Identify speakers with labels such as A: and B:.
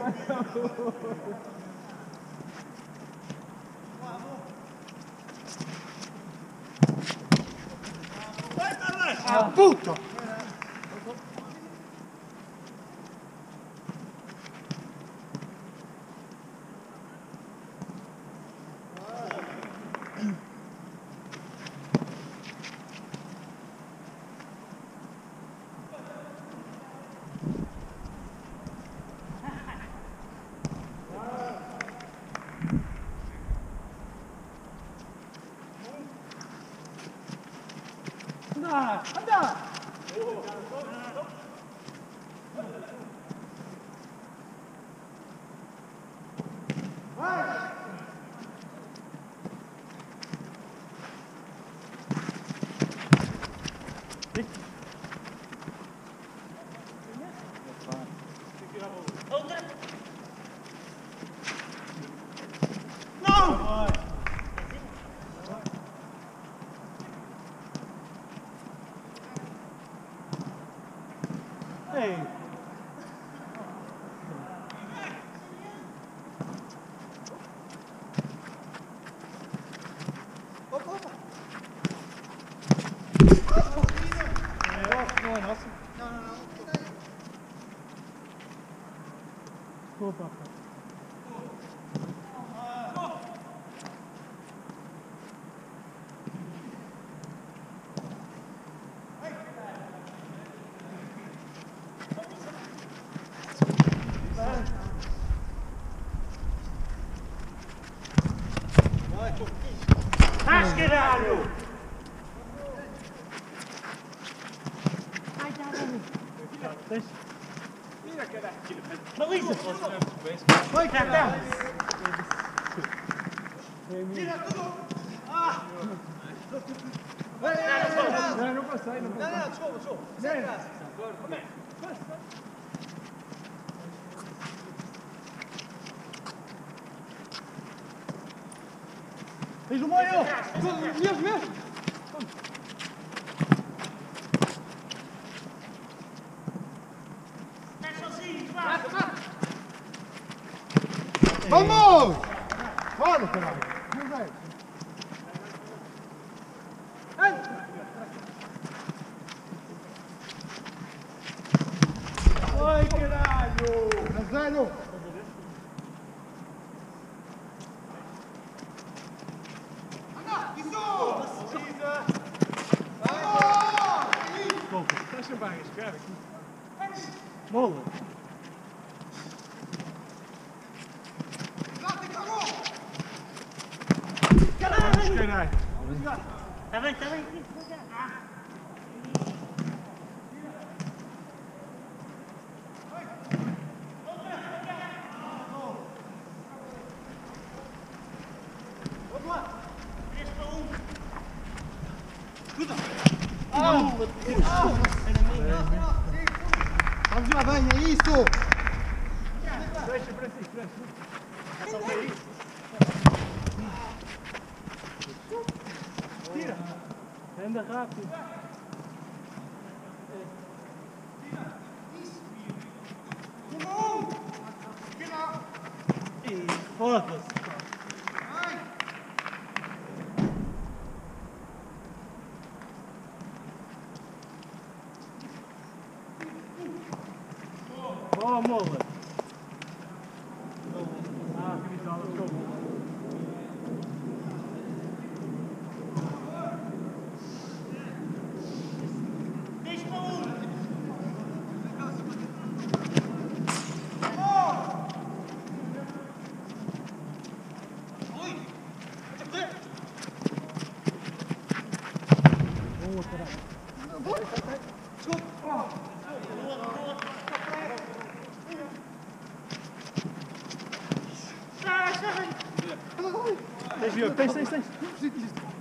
A: Ah, puta! Anda! Anda! Vai! Não! Ei! Opa, opa! Não é nosso? Não. Opa!
B: Caralho!
A: Deixa.
B: Mira, caralho! Baliza!
A: Vai,
B: Caralho!
A: Tira
B: tudo!
A: Não passei, não passei.
B: Não, desculpa. Sai casa. Como é?
A: Tens o meio! Mesmo! Vamos! Bora, caralho! Não vai! Ai, caralho! Azano! Estás sempre a arriscar aqui. Bola! Caralho!
B: Tá bem.
A: Vamos lá!
B: 3-1.
A: Cuida!
C: Vamos lá bem, é isso!
A: Deixa, Francisco,
B: É só para isso.
A: Tira! Anda rápido! Ih, foda-se! Oh, mola! Ah, camisola, desculpa. Boa, caralho! Tens, Diogo, tens.